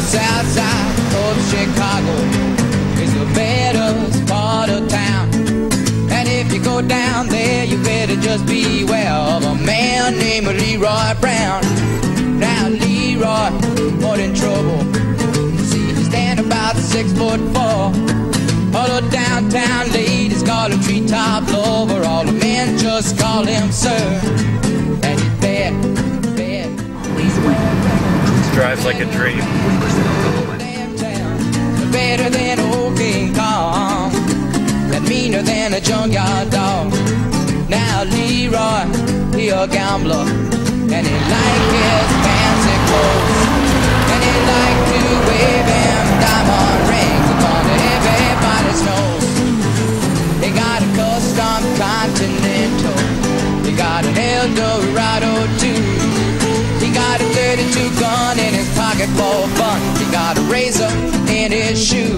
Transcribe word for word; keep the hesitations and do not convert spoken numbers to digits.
south side of Chicago is the baddest part of town. And if you go down there, you better just beware of a man named Leroy Brown. Now Leroy, more in trouble. See, he stand about six foot four. All the downtown ladies call him treetop lover. All the men just call him sir. And he's bad, bad. This drives like a dream. Better than old King Kong, and meaner than a junkyard dog. Now Leroy, he a gambler, and he like his fancy clothes, and he like to wave him diamond rings upon everybody's nose. He got a custom Continental, he got an Eldorado too. He got a thirty-two gun in his pocket for fun. He got a razor in his shoe.